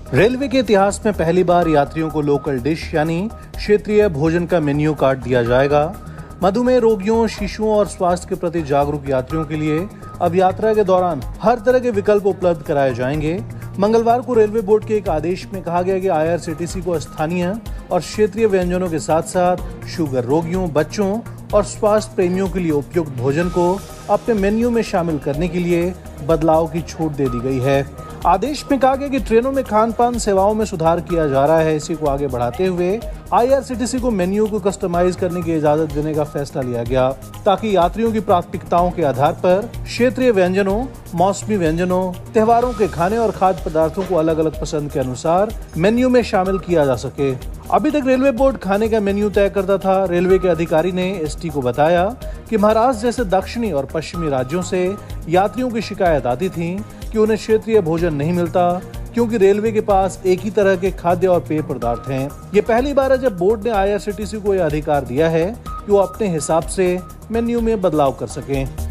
Railway के इतिहास में पहली बार यात्रियों को लोकल डिश यानी क्षेत्रीय भोजन का मेन्यू कार्ड दिया जाएगा। मधुमेह रोगियों, शिशुओं और स्वास्थ्य के प्रति जागरूक यात्रियों के लिए अब यात्रा के दौरान हर तरह के विकल्प उपलब्ध कराए जाएंगे। मंगलवार को रेलवे बोर्ड के एक आदेश में कहा गया कि IRCTC को स्थानीय और क्षेत्रीय व्यंजनों के साथ साथ शुगर रोगियों, बच्चों और स्वास्थ्य प्रेमियों के लिए उपयुक्त भोजन को अपने मेन्यू में शामिल करने के लिए बदलाव की छूट दे दी गई है। आदेश में कहा गया कि ट्रेनों में खान पान सेवाओं में सुधार किया जा रहा है। इसी को आगे बढ़ाते हुए IRCTC को मेन्यू को कस्टमाइज करने की इजाजत देने का फैसला लिया गया, ताकि यात्रियों की प्राथमिकताओं के आधार पर क्षेत्रीय व्यंजनों, मौसमी व्यंजनों, त्योहारों के खाने और खाद्य पदार्थों को अलग अलग पसंद के अनुसार मेन्यू में शामिल किया जा सके। अभी तक रेलवे बोर्ड खाने का मेन्यू तय करता था। रेलवे के अधिकारी ने ST को बताया कि महाराष्ट्र जैसे दक्षिणी और पश्चिमी राज्यों से यात्रियों की शिकायत आती थी कि उन्हें क्षेत्रीय भोजन नहीं मिलता, क्योंकि रेलवे के पास एक ही तरह के खाद्य और पेय पदार्थ हैं। ये पहली बार है जब बोर्ड ने IRCTC को यह अधिकार दिया है कि वो अपने हिसाब से मेन्यू में बदलाव कर सकें।